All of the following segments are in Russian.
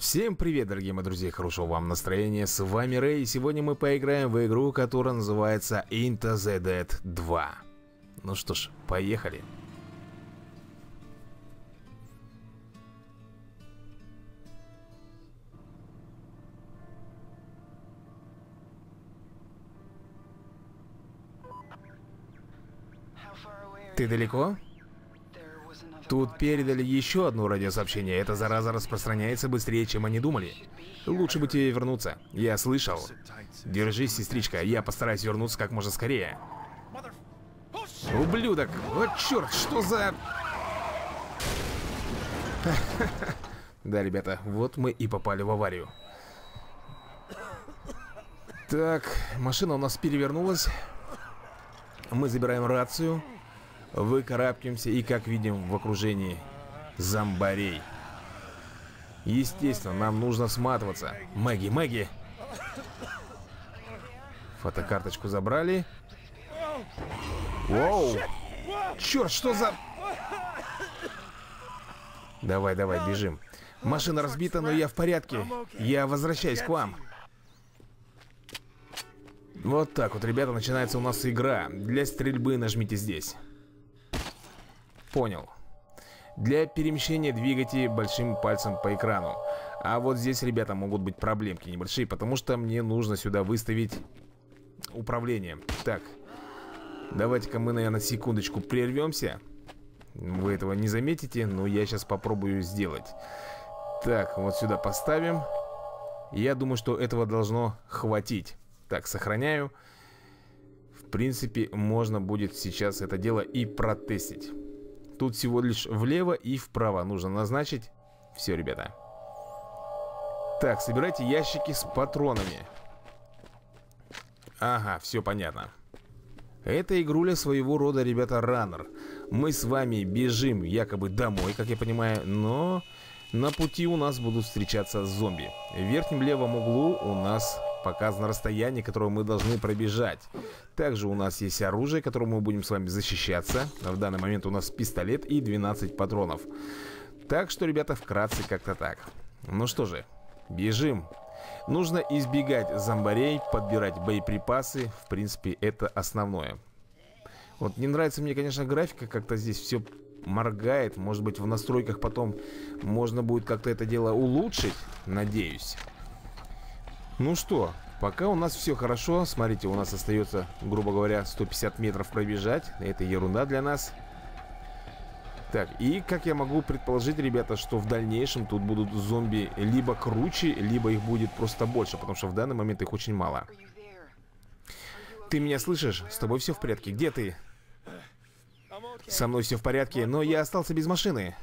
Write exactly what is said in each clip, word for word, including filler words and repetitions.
Всем привет, дорогие мои друзья, хорошего вам настроения, с вами Рэй, и сегодня мы поиграем в игру, которая называется Into the Dead два. Ну что ж, поехали. Ты далеко? Тут передали еще одно радиосообщение. Эта зараза распространяется быстрее, чем они думали. Лучше бы тебе вернуться. Я слышал. Держись, сестричка, я постараюсь вернуться как можно скорее. Ублюдок! Вот черт, что за... Да, ребята, вот мы и попали в аварию. Так, машина у нас перевернулась. Мы забираем рацию. Выкарабкаемся и, как видим, в окружении зомбарей. Естественно, нам нужно сматываться. Мэгги, Мэгги! Фотокарточку забрали. Воу! Черт, что за... Давай, давай, бежим. Машина разбита, но я в порядке. Я возвращаюсь к вам. Вот так вот, ребята, начинается у нас игра. Для стрельбы нажмите здесь. Понял. Для перемещения двигайте большим пальцем по экрану. А вот здесь, ребята, могут быть проблемки небольшие, потому что мне нужно сюда выставить управление. Так, давайте-ка мы, наверное, секундочку прервемся. Вы этого не заметите, но я сейчас попробую сделать. Так, вот сюда поставим. Я думаю, что этого должно хватить. Так, сохраняю. В принципе, можно будет сейчас это дело и протестить. Тут всего лишь влево и вправо нужно назначить. Все, ребята. Так, собирайте ящики с патронами. Ага, все понятно. Это игруля своего рода, ребята, раннер. Мы с вами бежим якобы домой, как я понимаю, но на пути у нас будут встречаться зомби. В верхнем левом углу у нас показано расстояние, которое мы должны пробежать. Также у нас есть оружие, которым мы будем с вами защищаться. В данный момент у нас пистолет и двенадцать патронов. Так что, ребята, вкратце как-то так. Ну что же, бежим. Нужно избегать зомбарей, подбирать боеприпасы. В принципе, это основное. Вот не нравится мне, конечно, графика. Как-то здесь все моргает. Может быть, в настройках потом можно будет как-то это дело улучшить. Надеюсь. Ну что, пока у нас все хорошо. Смотрите, у нас остается, грубо говоря, сто пятьдесят метров пробежать. Это ерунда для нас. Так, и как я могу предположить, ребята, что в дальнейшем тут будут зомби либо круче, либо их будет просто больше, потому что в данный момент их очень мало. Ты меня слышишь? С тобой все в порядке? Где ты? Со мной все в порядке, но я остался без машины.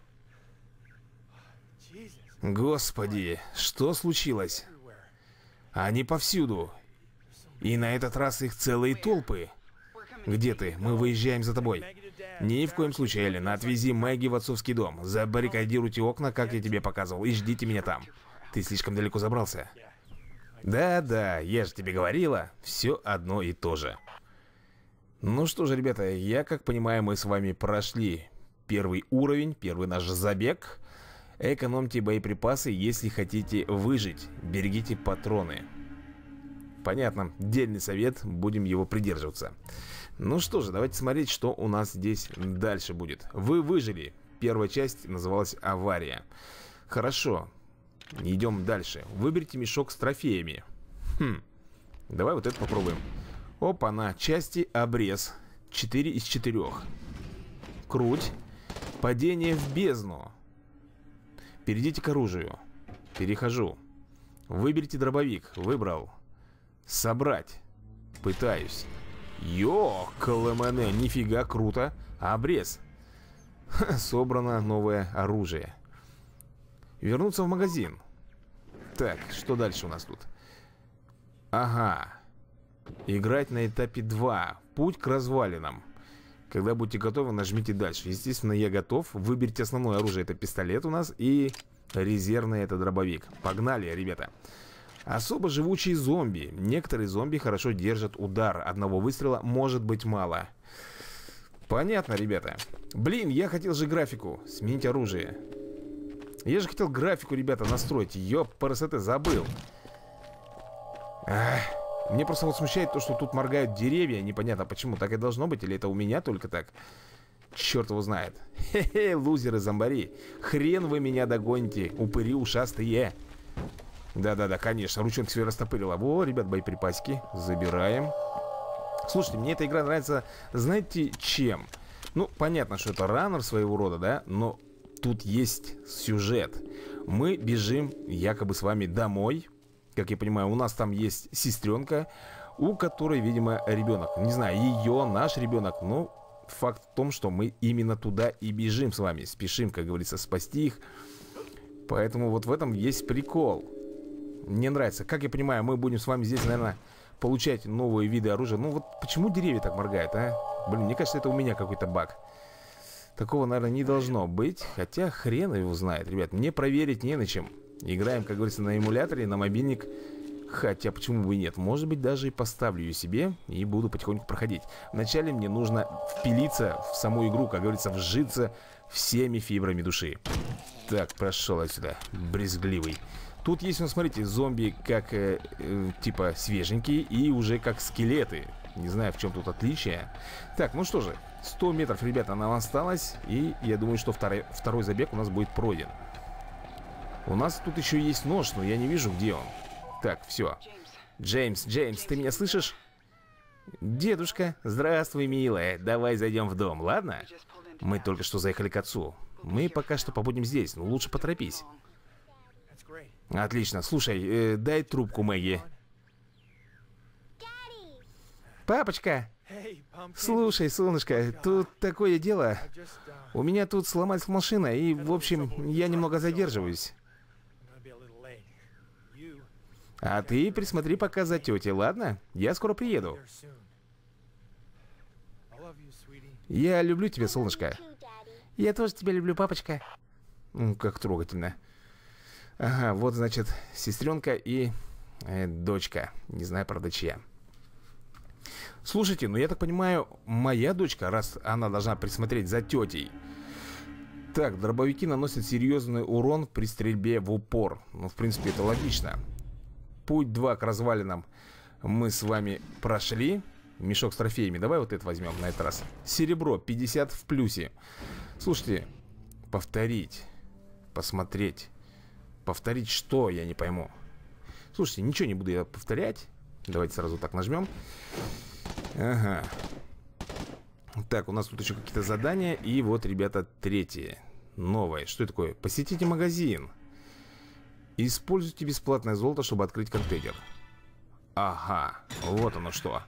Господи, что случилось? Они повсюду. И на этот раз их целые толпы. Где ты? Мы выезжаем за тобой. Ни в коем случае, Эллен, отвези Мэгги в отцовский дом. Забаррикадируйте окна, как я тебе показывал, и ждите меня там. Ты слишком далеко забрался. Да-да, я же тебе говорила. Все одно и то же. Ну что же, ребята, я как понимаю, мы с вами прошли первый уровень, первый наш забег. Экономьте боеприпасы, если хотите выжить. Берегите патроны. Понятно, дельный совет, будем его придерживаться. Ну что же, давайте смотреть, что у нас здесь дальше будет. Вы выжили. Первая часть называлась «Авария». Хорошо, идем дальше. Выберите мешок с трофеями. Хм, давай вот это попробуем. Опа-на, части обрез. четыре из четырёх. Круть. Падение в бездну. Перейдите к оружию. Перехожу. Выберите дробовик. Выбрал. Собрать. Пытаюсь. Йо-каламане, нифига круто. Обрез. Ха, собрано новое оружие. Вернуться в магазин. Так, что дальше у нас тут? Ага. Играть на этапе два. Путь к развалинам. Когда будете готовы, нажмите дальше. Естественно, я готов. Выберите основное оружие. Это пистолет у нас. И резервный это дробовик. Погнали, ребята. Особо живучие зомби. Некоторые зомби хорошо держат удар. Одного выстрела может быть мало. Понятно, ребята. Блин, я хотел же графику. Сменить оружие. Я же хотел графику, ребята, настроить. Ёпрст, забыл. Ах, мне просто вот смущает то, что тут моргают деревья. Непонятно почему. Так и должно быть, или это у меня только так? Черт его знает. Хе-хе, лузеры-зомбари. Хрен вы меня догоните, упыри ушастые. Да-да-да, конечно, ручонки себе растопырила. Во, ребят, боеприпасики. Забираем. Слушайте, мне эта игра нравится, знаете, чем? Ну, понятно, что это раннер своего рода, да? Но тут есть сюжет. Мы бежим якобы с вами домой. Как я понимаю, у нас там есть сестренка, у которой, видимо, ребенок. Не знаю, ее, наш ребенок, но факт в том, что мы именно туда и бежим с вами. Спешим, как говорится, спасти их. Поэтому вот в этом есть прикол. Мне нравится. Как я понимаю, мы будем с вами здесь, наверное, получать новые виды оружия. Ну вот почему деревья так моргают, а? Блин, мне кажется, это у меня какой-то баг. Такого, наверное, не должно быть. Хотя хрен его знает, ребят. Мне проверить не на чем. Играем, как говорится, на эмуляторе, на мобильник. Хотя, почему бы и нет? Может быть, даже и поставлю ее себе и буду потихоньку проходить. Вначале мне нужно впилиться в саму игру, как говорится, вжиться всеми фибрами души. Так, прошел отсюда, брезгливый. Тут есть, ну, смотрите, зомби как, э, э, типа, свеженькие и уже как скелеты. Не знаю, в чем тут отличие. Так, ну что же, сто метров, ребята, нам осталось. И я думаю, что второй, второй забег у нас будет пройден. У нас тут еще есть нож, но я не вижу, где он. Так, все. Джеймс, Джеймс, ты меня слышишь? Дедушка, здравствуй, милая. Давай зайдем в дом, ладно? Мы только что заехали к отцу. Мы пока что побудем здесь, но лучше поторопись. Отлично, слушай, э, дай трубку Мэгги. Папочка! Слушай, солнышко, тут такое дело. У меня тут сломалась машина, и, в общем, я немного задерживаюсь. А ты присмотри пока за тетей, ладно? Я скоро приеду. Я люблю тебя, солнышко. Я тоже тебя люблю, папочка. Ну, как трогательно. Ага, вот, значит, сестренка и э, дочка. Не знаю, правда, чья. Слушайте, ну я так понимаю, моя дочка, раз она должна присмотреть за тетей. Так, дробовики наносят серьезный урон при стрельбе в упор. Ну, в принципе, это логично. Путь два к развалинам мы с вами прошли. Мешок с трофеями. Давай вот это возьмем на этот раз. Серебро, пятьдесят в плюсе. Слушайте, повторить, посмотреть. Повторить что, я не пойму. Слушайте, ничего не буду я повторять. Давайте сразу так нажмем. Ага. Так, у нас тут еще какие-то задания. И вот, ребята, третье. Новое. Что это такое? Посетите магазин. Используйте бесплатное золото, чтобы открыть контейнер. Ага, вот оно что.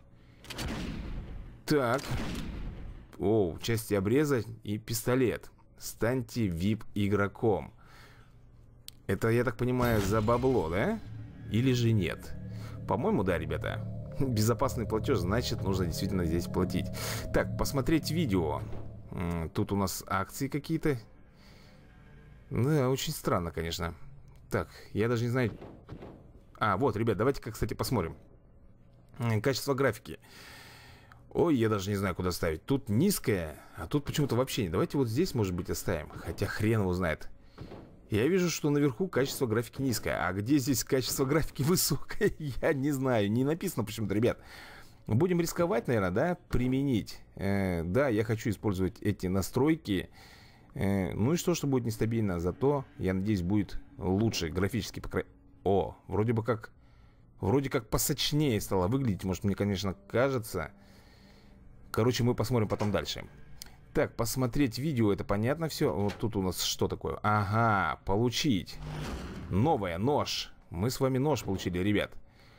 Так. О, части обреза и пистолет. Станьте ви ай пи-игроком. Это, я так понимаю, за бабло, да? Или же нет? По-моему, да, ребята. Безопасный платеж, значит, нужно действительно здесь платить. Так, посмотреть видео. Тут у нас акции какие-то. Да, очень странно, конечно. Так, я даже не знаю. А, вот, ребят, давайте-ка, кстати, посмотрим. Качество графики. Ой, я даже не знаю, куда ставить. Тут низкое, а тут почему-то вообще не. Давайте вот здесь, может быть, оставим. Хотя хрен его знает. Я вижу, что наверху качество графики низкое. А где здесь качество графики высокое? Я не знаю. Не написано почему-то, ребят. Будем рисковать, наверное, да? Применить. Э, да, я хочу использовать эти настройки. Э, ну и что, что будет нестабильно. Зато, я надеюсь, будет лучше графически покрой. О, вроде бы как... Вроде как посочнее стало выглядеть. Может, мне, конечно, кажется. Короче, мы посмотрим потом дальше. Так, посмотреть видео, это понятно все. Вот тут у нас что такое? Ага, получить. Новое, нож. Мы с вами нож получили, ребят.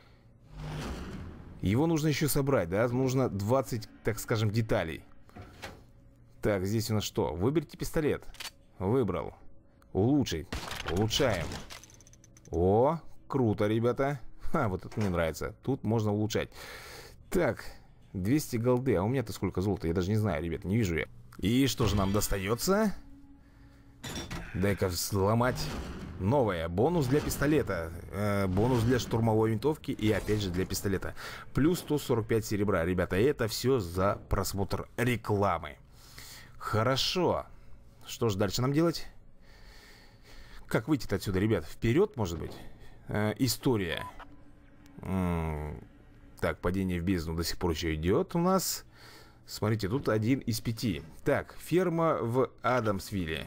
Его нужно еще собрать, да? Нужно двадцать, так скажем, деталей. Так, здесь у нас что? Выберите пистолет. Выбрал. Улучшить. Улучшаем. О, круто, ребята. Ха, вот это мне нравится. Тут можно улучшать. Так, двести голды. А у меня-то сколько золота? Я даже не знаю, ребят, не вижу я. И что же нам достается? Дай-ка сломать. Новое. Бонус для пистолета. Э, бонус для штурмовой винтовки. И опять же для пистолета. Плюс сто сорок пять серебра. Ребята, это все за просмотр рекламы. Хорошо. Что же дальше нам делать? Как выйти-то отсюда, ребят? Вперед, может быть? Э, история. М-м, так, падение в бездну до сих пор еще идет у нас. Смотрите, тут один из пяти. Так, ферма в Адамсвилле.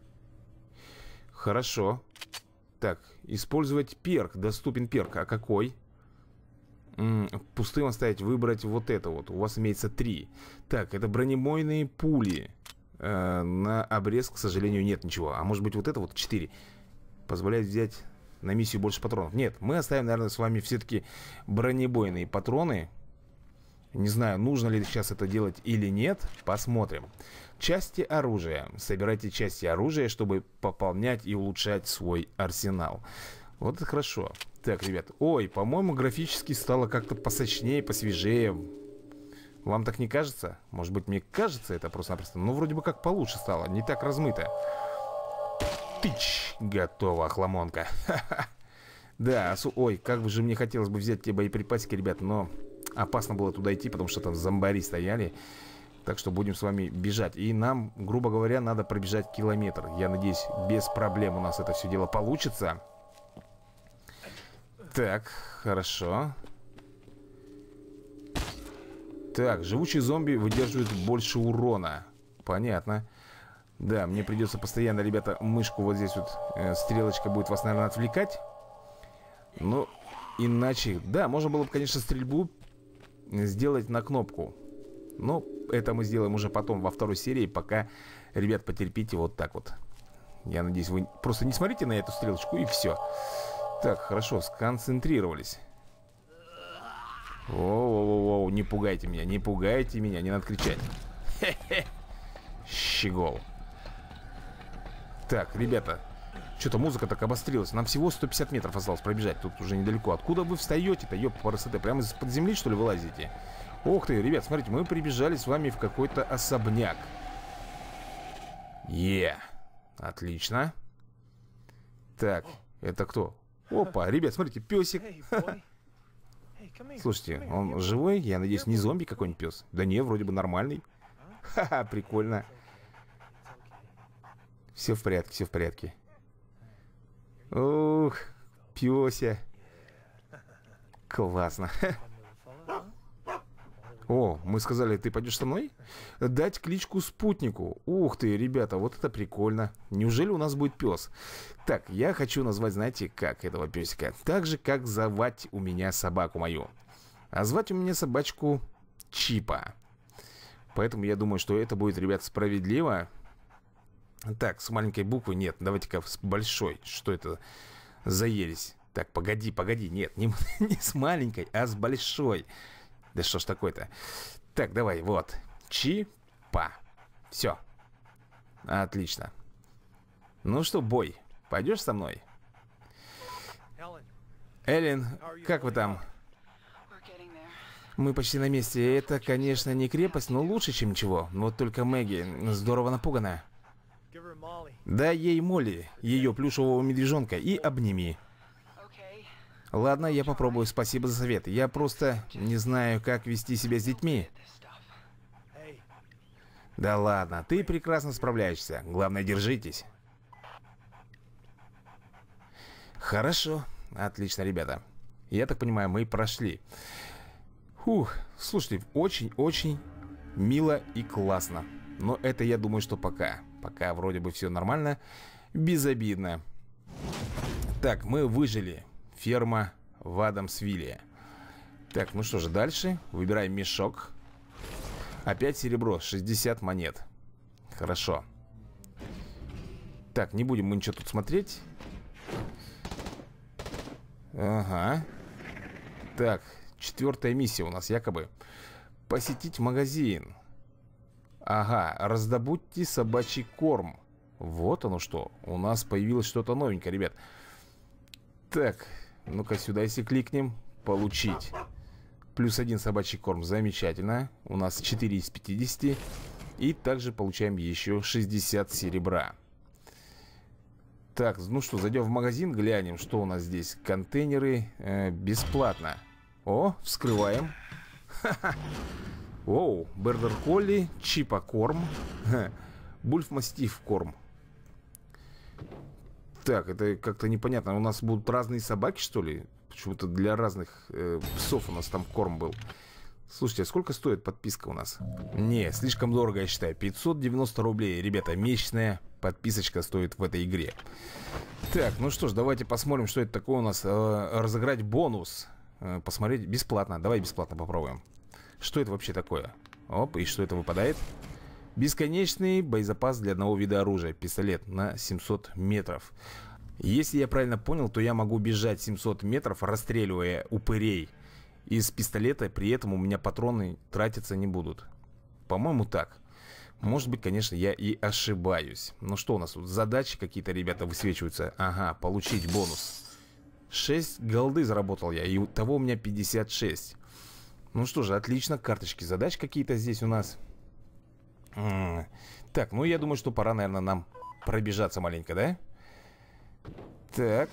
Хорошо. Так, использовать перк. Доступен перк. А какой? М-м, пустым оставить, выбрать вот это вот. У вас имеется три. Так, это бронебойные пули. Э, на обрез, к сожалению, нет ничего. А может быть вот это вот четыре. Позволяет взять на миссию больше патронов. Нет, мы оставим, наверное, с вами все-таки бронебойные патроны. Не знаю, нужно ли сейчас это делать или нет. Посмотрим. Части оружия. Собирайте части оружия, чтобы пополнять и улучшать свой арсенал. Вот это хорошо. Так, ребят. Ой, по-моему, графически стало как-то посочнее, посвежее. Вам так не кажется? Может быть, мне кажется это просто-напросто. Но вроде бы как получше стало. Не так размыто. Тыч! Готово, охламонка. Да, ой, как бы же мне хотелось бы взять те боеприпасики, ребят, но опасно было туда идти, потому что там зомбари стояли. Так что будем с вами бежать. И нам, грубо говоря, надо пробежать километр. Я надеюсь, без проблем у нас это все дело получится. Так, хорошо. Так, живучие зомби выдерживают больше урона. Понятно. Да, мне придется постоянно, ребята, мышку вот здесь вот, э, стрелочка будет вас, наверное, отвлекать. Но иначе... Да, можно было бы, конечно, стрельбу сделать на кнопку. Но это мы сделаем уже потом, во второй серии. Пока, ребят, потерпите вот так вот. Я надеюсь, вы просто не смотрите на эту стрелочку и все. Так, хорошо, сконцентрировались. Воу-воу-воу, не пугайте меня, не пугайте меня, не надо кричать. Хе-хе. Щегол. Так, ребята, что-то музыка так обострилась. Нам всего сто пятьдесят метров осталось пробежать. Тут уже недалеко. Откуда вы встаете-то, ёпта, парасоте? Прямо из-под земли, что ли, вылазите? Ох ты, ребят, смотрите, мы прибежали с вами в какой-то особняк. Е, отлично. Так, это кто? Опа, ребят, смотрите, песик. Слушайте, он живой? Я надеюсь, не зомби какой-нибудь пес? Да не, вроде бы нормальный. Ха-ха, прикольно. Все в порядке, все в порядке. Ух, пёся. Классно. О, мы сказали, ты пойдешь со мной? Дать кличку спутнику. Ух ты, ребята, вот это прикольно. Неужели у нас будет пес? Так, я хочу назвать, знаете, как этого песика? Так же, как звать у меня собаку мою. А звать у меня собачку Чипа. Поэтому я думаю, что это будет, ребят, справедливо. Так, с маленькой буквы нет. Давайте-ка с большой. Что это за ересь? Так, погоди, погоди. Нет, не, не с маленькой, а с большой. Да что ж такое-то? Так, давай, вот. Чипа. Все. Отлично. Ну что, бой, пойдешь со мной? Эллен, как вы там? Мы почти на месте. Это, конечно, не крепость, но лучше, чем ничего. Вот только Мэгги здорово напугана. Дай ей Молли, ее плюшевого медвежонка, и обними. Ладно, я попробую, спасибо за совет. Я просто не знаю, как вести себя с детьми. Да ладно, ты прекрасно справляешься. Главное, держитесь. Хорошо, отлично, ребята. Я так понимаю, мы прошли. Фух, слушайте, очень-очень мило и классно. Но это, я думаю, что пока. Пока вроде бы все нормально, безобидно. Так, мы выжили. Ферма в Адамсвилле. Так, ну что же, дальше. Выбираем мешок. Опять серебро, шестьдесят монет. Хорошо. Так, не будем мы ничего тут смотреть. Ага. Так, четвертая миссия у нас якобы. Посетить магазин. Ага, раздобудьте собачий корм. Вот оно что. У нас появилось что-то новенькое, ребят. Так, ну-ка сюда, если кликнем. Получить. Плюс один собачий корм, замечательно. У нас четыре из пятидесяти. И также получаем еще шестьдесят серебра. Так, ну что, зайдем в магазин, глянем, что у нас здесь. Контейнеры э, бесплатно. О, вскрываем. Ха-ха. Оу, Бордер Колли, Чипа корм, Бульф Мастиф корм. Так, это как-то непонятно. У нас будут разные собаки, что ли? Почему-то для разных э, псов у нас там корм был. Слушайте, а сколько стоит подписка у нас? Не, слишком дорого, я считаю. пятьсот девяносто рублей. Ребята, месячная подписочка стоит в этой игре. Так, ну что ж, давайте посмотрим, что это такое у нас. Э, разыграть бонус. Э, посмотреть бесплатно. Давай бесплатно попробуем. Что это вообще такое? Оп, и что это выпадает? Бесконечный боезапас для одного вида оружия. Пистолет на семьсот метров. Если я правильно понял, то я могу бежать семьсот метров, расстреливая упырей из пистолета. При этом у меня патроны тратиться не будут. По-моему, так. Может быть, конечно, я и ошибаюсь. Ну что у нас тут? Задачи какие-то, ребята, высвечиваются. Ага, получить бонус. шесть голды заработал я. И того у меня пятьдесят шесть. Ну что же, отлично. Карточки задач какие-то здесь у нас. М-м. Так, ну я думаю, что пора, наверное, нам пробежаться маленько, да? Так.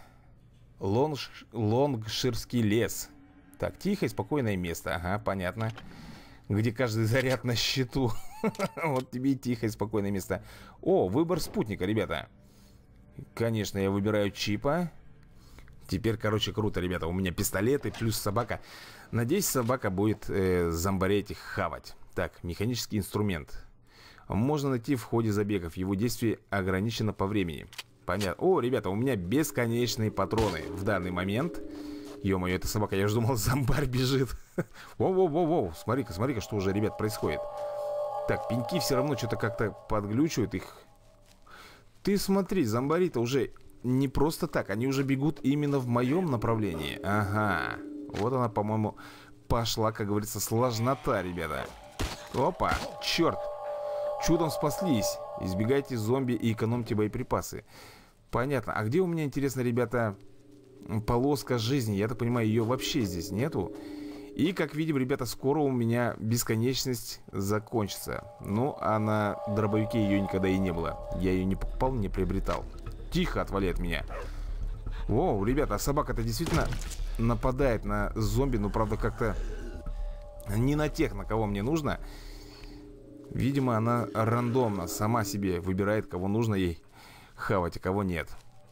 Лонж... Лонгширский лес. Так, тихое, спокойное место. Ага, понятно. Где каждый заряд на счету. Вот тебе и тихое, спокойное место. О, выбор спутника, ребята. Конечно, я выбираю чипа. Теперь, короче, круто, ребята. У меня пистолеты плюс собака. Надеюсь, собака будет э, зомбарей их хавать. Так, механический инструмент. Можно найти в ходе забегов. Его действие ограничено по времени. Понятно. О, ребята, у меня бесконечные патроны в данный момент. Ё-моё, эта собака, я же думал, зомбарь бежит. Воу-воу-воу-воу. Смотри-ка, смотри-ка, что уже, ребят, происходит. Так, пеньки все равно что-то как-то подглючивают их. Ты смотри, зомбари-то уже не просто так. Они уже бегут именно в моем направлении. Ага. Вот она, по-моему, пошла, как говорится, сложнота, ребята. Опа, черт. Чудом спаслись. Избегайте зомби и экономьте боеприпасы. Понятно. А где у меня, интересно, ребята, полоска жизни? Я так понимаю, ее вообще здесь нету. И, как видим, ребята, скоро у меня бесконечность закончится. Ну, а на дробовике ее никогда и не было. Я ее не покупал, не приобретал. Тихо, отвали от меня. О, ребята, а собака-то действительно нападает на зомби. Ну, правда, как-то не на тех, на кого мне нужно. Видимо, она рандомно сама себе выбирает, кого нужно ей хавать, а кого нет.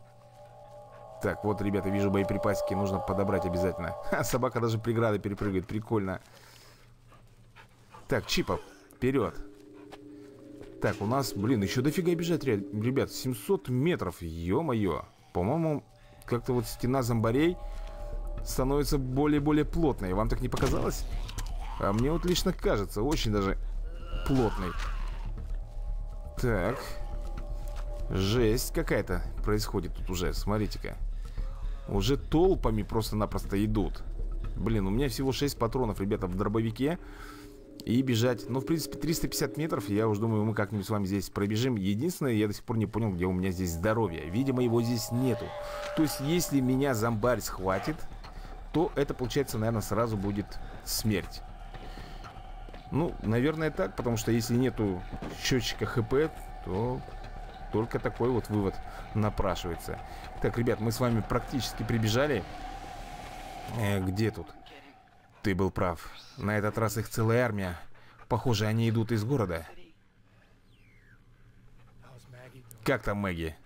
Так, вот, ребята, вижу боеприпасики. Нужно подобрать обязательно. Ха, собака даже преграды перепрыгивает. Прикольно. Так, чипа, вперед. Так, у нас, блин, еще дофига бежать, ребят. семьсот метров, ё-моё. По-моему, как-то вот стена зомбарей становится более-более плотной. Вам так не показалось? А мне вот лично кажется, очень даже плотный. Так. Жесть какая-то происходит тут уже, смотрите-ка. Уже толпами просто-напросто идут. Блин, у меня всего шесть патронов, ребята, в дробовике. И бежать, ну, в принципе, триста пятьдесят метров. Я уж думаю, мы как-нибудь с вами здесь пробежим. Единственное, я до сих пор не понял, где у меня здесь здоровье. Видимо, его здесь нету. То есть, если меня зомбарь схватит, то это, получается, наверное, сразу будет смерть. Ну, наверное, так, потому что если нету счетчика ХП, то только такой вот вывод напрашивается. Так, ребят, мы с вами практически прибежали. Э, где тут? Ты был прав. На этот раз их целая армия. Похоже, они идут из города. Как там Мэгги?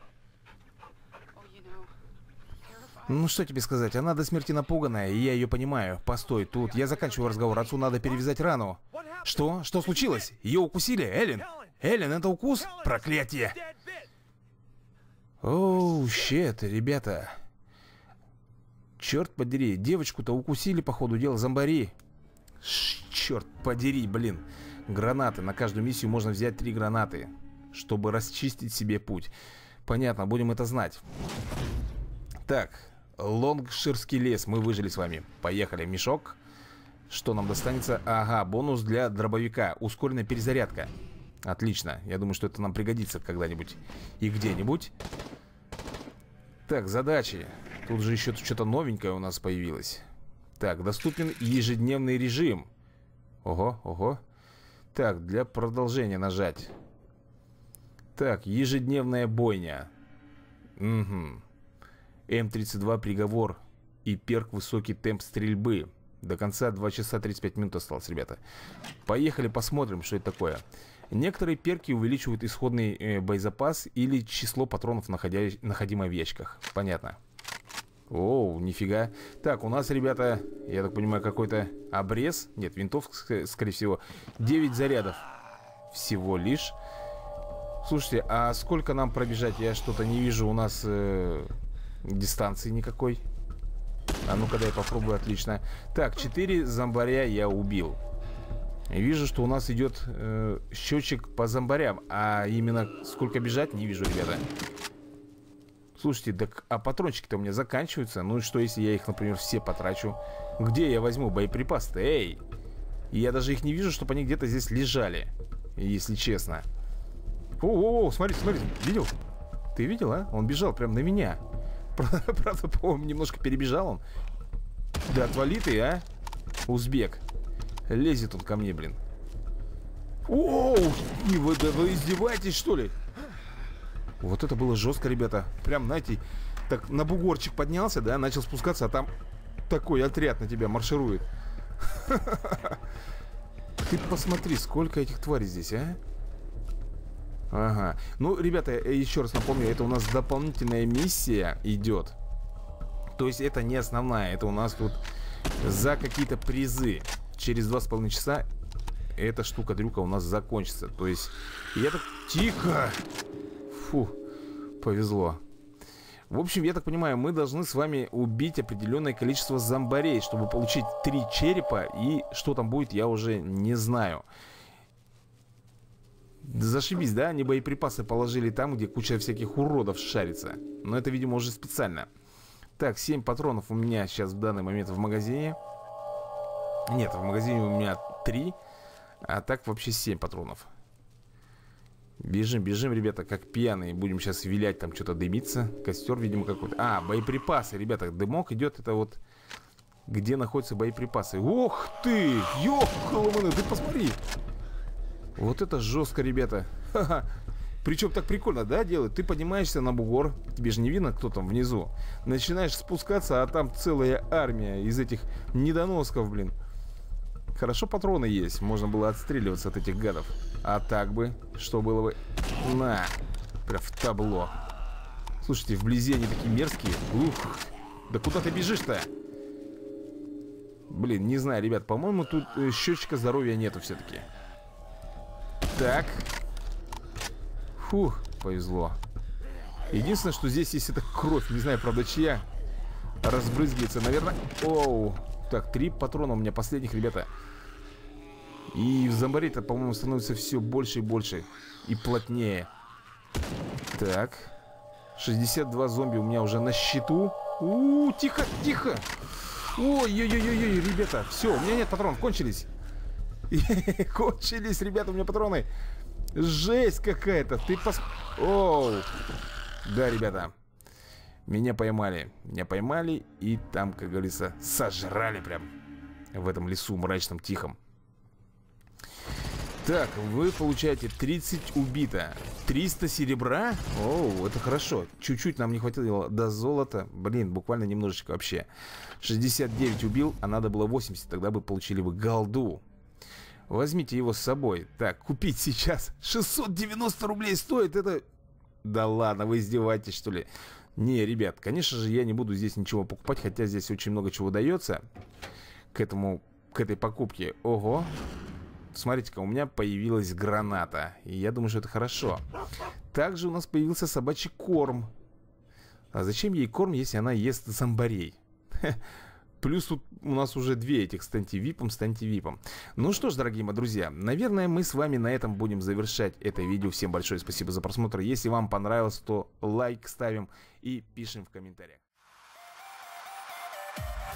Ну, что тебе сказать, она до смерти напуганная, и я ее понимаю. Постой, тут я заканчиваю разговор, отцу надо перевязать рану. Что? Что случилось? Ее укусили? Эллен? Эллен, это укус? Проклятие! Оу, щет, ребята. Черт подери, девочку-то укусили, по ходу дела, зомбари. Черт подери, блин. Гранаты, на каждую миссию можно взять три гранаты, чтобы расчистить себе путь. Понятно, будем это знать. Так, Лонгширский лес, мы выжили с вами. Поехали, мешок. Что нам достанется? Ага, бонус для дробовика. Ускоренная перезарядка. Отлично, я думаю, что это нам пригодится когда-нибудь и где-нибудь. Так, задачи. Тут же еще что-то новенькое у нас появилось. Так, доступен ежедневный режим. Ого, ого. Так, для продолжения нажать. Так, ежедневная бойня. Угу. эм тридцать два приговор и перк высокий темп стрельбы. До конца два часа тридцать пять минут осталось, ребята. Поехали, посмотрим, что это такое. Некоторые перки увеличивают исходный э, боезапас или число патронов, находя... находимое в ящиках. Понятно. Оу, нифига. Так, у нас, ребята, я так понимаю, какой-то обрез. Нет, винтовка, скорее всего. девять зарядов всего лишь. Слушайте, а сколько нам пробежать? Я что-то не вижу у нас э, дистанции никакой. А ну-ка, дай попробую, отлично. Так, четыре зомбаря я убил. Вижу, что у нас идет э, счетчик по зомбарям. А именно сколько бежать, не вижу, ребята. Слушайте, так, а патрончики-то у меня заканчиваются. Ну и что, если я их, например, все потрачу? Где я возьму боеприпасы-то? Эй! И я даже их не вижу, чтобы они где-то здесь лежали. Если честно. О-о-о, смотри, смотри, видел? Ты видел, а? Он бежал прям на меня. Правда, по-моему, немножко перебежал он. Да отвали ты, а? Узбек. Лезет он ко мне, блин. Оу! И вы, да вы издеваетесь, что ли? Вот это было жестко, ребята. Прям, знаете, так на бугорчик поднялся, да, начал спускаться, а там такой отряд на тебя марширует. Ты посмотри, сколько этих тварей здесь, а? Ага. Ну, ребята, еще раз напомню, это у нас дополнительная миссия идет. То есть это не основная, это у нас тут за какие-то призы. Через два с половиной часа эта штука-дрюка у нас закончится. То есть я так... Тихо! Фу, повезло. В общем, я так понимаю, мы должны с вами убить определенное количество зомбарей, чтобы получить три черепа. И что там будет, я уже не знаю. Зашибись, да? Они боеприпасы положили там, где куча всяких уродов шарится. Но это, видимо, уже специально. Так, семь патронов у меня сейчас в данный момент в магазине. Нет, в магазине у меня три. А так вообще семь патронов. Бежим, бежим, ребята, как пьяные. Будем сейчас вилять, там что-то дымится. Костер, видимо, какой-то. А, боеприпасы, ребята, дымок идет. Это вот где находятся боеприпасы. Ох ты! Ёх-коломаны, ты посмотри! Вот это жестко, ребята. Ха-ха. Причем так прикольно, да, делать? Ты поднимаешься на бугор. Тебе же не видно, кто там внизу. Начинаешь спускаться, а там целая армия из этих недоносков, блин. Хорошо патроны есть. Можно было отстреливаться от этих гадов. А так бы, что было бы? На! Прям в табло. Слушайте, вблизи они такие мерзкие. Ух! Да куда ты бежишь-то? Блин, не знаю, ребят. По-моему, тут э, счетчика здоровья нету все-таки. Так. Фух, повезло. Единственное, что здесь есть, это кровь. Не знаю, правда, чья. Разбрызгивается, наверное. Оу. Так, три патрона у меня последних, ребята. И в зомбарей-то, по-моему, становится все больше и больше. И плотнее. Так. шестьдесят два зомби у меня уже на счету. У-у-у, тихо, тихо. Ой-ой-ой-ой, ребята. Все, у меня нет патронов, кончились. Кончились, ребята, у меня патроны. Жесть какая-то. Ты пос... Оу. Да, ребята. Меня поймали. Меня поймали и там, как говорится, сожрали прям. В этом лесу мрачном, тихом. Так, вы получаете тридцать убито. триста серебра? Оу, это хорошо. Чуть-чуть нам не хватило до золота. Блин, буквально немножечко вообще. шестьдесят девять убил, а надо было восемьдесят. Тогда бы получили бы голду. Возьмите его с собой. Так, купить сейчас шестьсот девяносто рублей стоит. Это... Да ладно, вы издеваетесь, что ли? Не, ребят, конечно же, я не буду здесь ничего покупать. Хотя здесь очень много чего дается К этому, к этой покупке. Ого. Смотрите-ка, у меня появилась граната. И я думаю, что это хорошо. Также у нас появился собачий корм. А зачем ей корм, если она ест зомбарей? Плюс тут у нас уже две этих с антивипом, с антивипом. Ну что ж, дорогие мои друзья, наверное, мы с вами на этом будем завершать это видео. Всем большое спасибо за просмотр. Если вам понравилось, то лайк ставим и пишем в комментариях.